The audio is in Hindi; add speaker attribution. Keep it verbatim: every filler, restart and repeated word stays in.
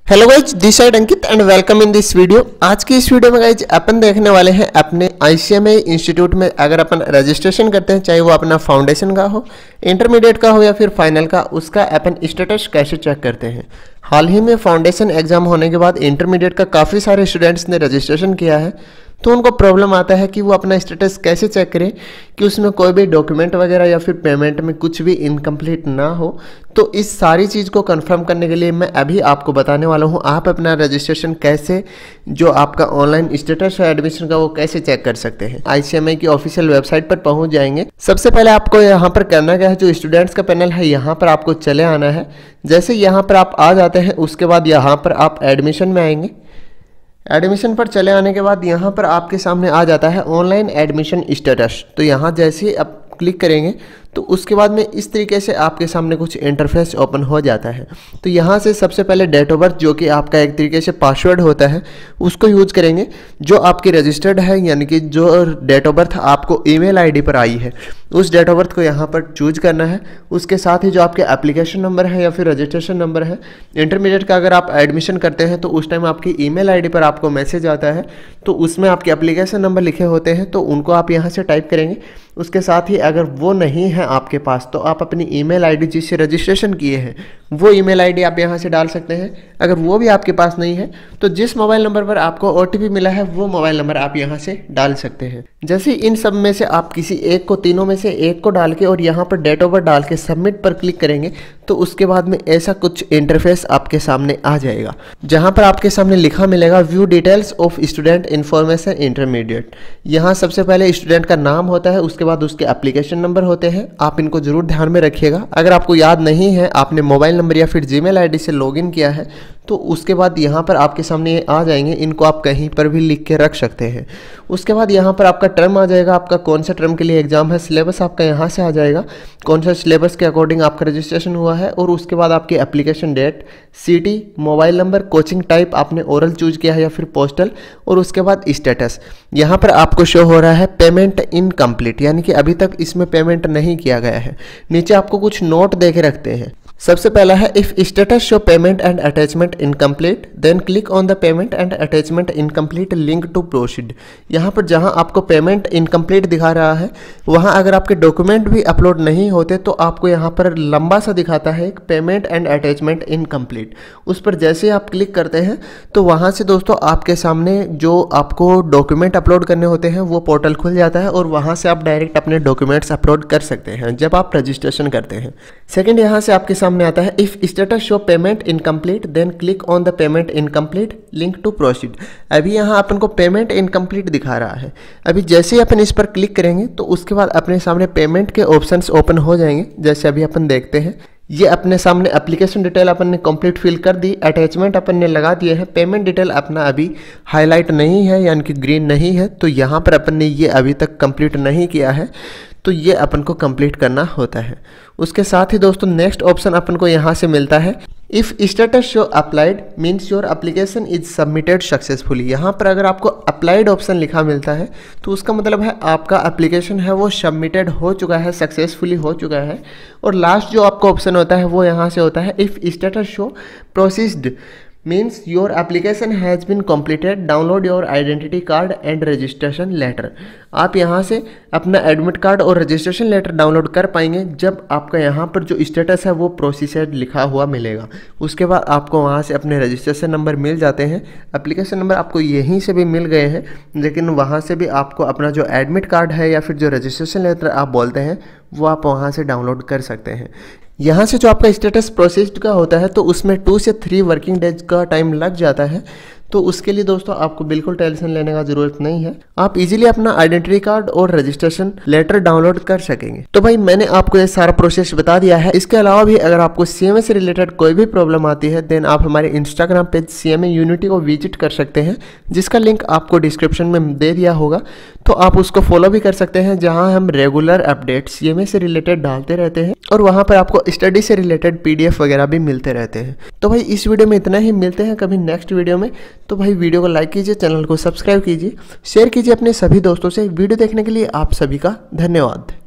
Speaker 1: Hello guys, this side Ankit and welcome in this video. आज की इस वीडियो में गाइज अपन देखने वाले हैं अपने आईसीएमआई इंस्टीट्यूट में अगर अपन रजिस्ट्रेशन करते हैं, चाहे वो अपना फाउंडेशन का हो, इंटरमीडिएट का हो या फिर फाइनल का, उसका अपन स्टेटस कैसे चेक करते हैं। हाल ही में फाउंडेशन एग्जाम होने के बाद इंटरमीडिएट का काफ़ी सारे स्टूडेंट्स ने रजिस्ट्रेशन किया है, तो उनको प्रॉब्लम आता है कि वो अपना स्टेटस कैसे चेक करें कि उसमें कोई भी डॉक्यूमेंट वगैरह या फिर पेमेंट में कुछ भी इनकम्प्लीट ना हो। तो इस सारी चीज़ को कंफर्म करने के लिए मैं अभी आपको बताने वाला हूँ आप अपना रजिस्ट्रेशन कैसे, जो आपका ऑनलाइन स्टेटस है एडमिशन का, वो कैसे चेक कर सकते हैं। आईसीएमआई की ऑफिशियल वेबसाइट पर पहुँच जाएंगे। सबसे पहले आपको यहाँ पर करना क्या है, जो स्टूडेंट्स का पैनल है यहाँ पर आपको चले आना है। जैसे यहाँ पर आप आ जाते हैं उसके बाद यहाँ पर आप एडमिशन में आएंगे। एडमिशन पर चले आने के बाद यहाँ पर आपके सामने आ जाता है ऑनलाइन एडमिशन स्टेटस। तो यहाँ जैसे ही आप क्लिक करेंगे तो उसके बाद में इस तरीके से आपके सामने कुछ इंटरफेस ओपन हो जाता है। तो यहाँ से सबसे पहले डेट ऑफ बर्थ, जो कि आपका एक तरीके से पासवर्ड होता है, उसको यूज करेंगे। जो आपकी रजिस्टर्ड है, यानी कि जो डेट ऑफ बर्थ आपको ईमेल आईडी पर आई है, उस डेट ऑफ बर्थ को यहाँ पर चूज करना है। उसके साथ ही जो आपके एप्लीकेशन नंबर है या फिर रजिस्ट्रेशन नंबर है इंटरमीडिएट का, अगर आप एडमिशन करते हैं तो उस टाइम आपकी ईमेल आईडी पर आपको मैसेज आता है, तो उसमें आपके एप्लीकेशन नंबर लिखे होते हैं, तो उनको आप यहाँ से टाइप करेंगे। उसके साथ ही अगर वो नहीं है आपके पास तो आप अपनी ईमेल आईडी जिससे रजिस्ट्रेशन किए हैं वो ईमेल आईडी आप यहाँ से डाल सकते हैं। अगर वो भी आपके पास नहीं है तो जिस मोबाइल नंबर पर आपको ओटीपी मिला है वो मोबाइल नंबर आप यहाँ से डाल सकते हैं। जैसे इन सब में से आप किसी एक को, तीनों में से एक को डाल के और यहाँ पर डेट ऑफ बर्थ डाल के सबमिट पर क्लिक करेंगे तो उसके बाद में ऐसा कुछ इंटरफेस आपके सामने आ जाएगा, जहाँ पर आपके सामने लिखा मिलेगा view details of student information intermediate. यहाँ सबसे पहले स्टूडेंट का नाम होता है, उसके बाद उसके एप्लीकेशन नंबर होते हैं। आप इनको जरूर ध्यान में रखिएगा। अगर आपको याद नहीं है, आपने मोबाइल नंबर या फिर जीमेल आईडी से लॉगिन किया है, तो उसके बाद यहाँ पर आपके सामने ये आ जाएंगे। इनको आप कहीं पर भी लिख के रख सकते हैं। उसके बाद यहाँ पर आपका टर्म आ जाएगा, आपका कौन सा टर्म के लिए एग्जाम है, सिलेबस आपका यहाँ से आ जाएगा, कौन सा सिलेबस के अकॉर्डिंग आपका रजिस्ट्रेशन हुआ है, और उसके बाद आपकी application date, city, mobile number, coaching type आपने ओरल चूज किया है या फिर पोस्टल, और उसके बाद स्टेटस। यहाँ पर आपको शो हो रहा है पेमेंट इनकम्प्लीट, यानी कि अभी तक इसमें पेमेंट नहीं किया गया है। नीचे आपको कुछ नोट दे के रखते हैं। सबसे पहला है if status show payment and attachment incomplete then click on the payment and attachment incomplete link to proceed. यहाँ पर जहाँ आपको पेमेंट इनकम्प्लीट दिखा रहा है वहाँ अगर आपके डॉक्यूमेंट भी अपलोड नहीं होते तो आपको यहाँ पर लंबा सा दिखाता है एक पेमेंट एंड अटैचमेंट इनकम्प्लीट। उस पर जैसे आप क्लिक करते हैं तो वहाँ से दोस्तों आपके सामने जो आपको डॉक्यूमेंट अपलोड करने होते हैं वो पोर्टल खुल जाता है और वहाँ से आप डायरेक्ट अपने डॉक्यूमेंट्स अपलोड कर सकते हैं जब आप रजिस्ट्रेशन करते हैं। सेकेंड, यहाँ से आपके सामने आता है if status show payment incomplete then click on the payment incomplete link to proceed. अभी यहाँ अपन को पेमेंट इनकम्प्लीट दिखा रहा है। अभी जैसे ही अपन इस पर क्लिक करेंगे तो उसके बाद अपने सामने पेमेंट के ऑप्शंस ओपन हो जाएंगे। जैसे अभी अपन देखते हैं, ये अपने सामने एप्लीकेशन डिटेल अपन ने कंप्लीट फिल कर दी, अटैचमेंट अपन ने लगा दिए हैं, पेमेंट डिटेल अपना अभी हाईलाइट नहीं है यानी कि ग्रीन नहीं है, तो यहाँ पर अपन ने ये अभी तक कंप्लीट नहीं किया है, तो ये अपन को कंप्लीट करना होता है। उसके साथ ही दोस्तों नेक्स्ट ऑप्शन अपन को यहाँ से मिलता है if status show applied means your application is submitted successfully. यहाँ पर अगर आपको अप्लाइड ऑप्शन लिखा मिलता है तो उसका मतलब है आपका एप्लीकेशन है वो सबमिटेड हो चुका है, सक्सेसफुली हो चुका है। और लास्ट जो आपका ऑप्शन होता है वो यहाँ से होता है if status show processed means your application has been completed, download your identity card and registration letter. आप यहाँ से अपना एडमिट कार्ड और रजिस्ट्रेशन लेटर डाउनलोड कर पाएंगे जब आपका यहाँ पर जो स्टेटस है वो प्रोसीसेड लिखा हुआ मिलेगा। उसके बाद आपको वहाँ से अपने रजिस्ट्रेशन नंबर मिल जाते हैं। एप्लीकेशन नंबर आपको यहीं से भी मिल गए हैं, लेकिन वहाँ से भी आपको अपना जो एडमिट कार्ड है या फिर जो रजिस्ट्रेशन लेटर आप बोलते हैं वो आप वहाँ से डाउनलोड कर सकते हैं। यहाँ से जो आपका स्टेटस प्रोसेस्ड का होता है तो उसमें टू से थ्री वर्किंग डेज का टाइम लग जाता है, तो उसके लिए दोस्तों आपको बिल्कुल टेंशन लेने का जरूरत नहीं है। आप इजीली अपना आइडेंटिटी कार्ड और रजिस्ट्रेशन लेटर डाउनलोड कर सकेंगे। तो भाई मैंने आपको ये सारा प्रोसेस बता दिया है। इसके अलावा भी अगर आपको सीएमए से रिलेटेड कोई भी प्रॉब्लम आती है देन आप हमारे इंस्टाग्राम पेज सीएमए यूनिटी को विजिट कर सकते हैं, जिसका लिंक आपको डिस्क्रिप्शन में दे दिया होगा, तो आप उसको फॉलो भी कर सकते हैं, जहाँ हम रेगुलर अपडेट सीएमए से रिलेटेड डालते रहते हैं और वहाँ पर आपको स्टडी से रिलेटेड पीडीएफ वगैरह भी मिलते रहते हैं। तो भाई इस वीडियो में इतना ही, मिलते हैं कभी नेक्स्ट वीडियो में। तो भाई वीडियो को लाइक कीजिए, चैनल को सब्सक्राइब कीजिए, शेयर कीजिए अपने सभी दोस्तों से। वीडियो देखने के लिए आप सभी का धन्यवाद।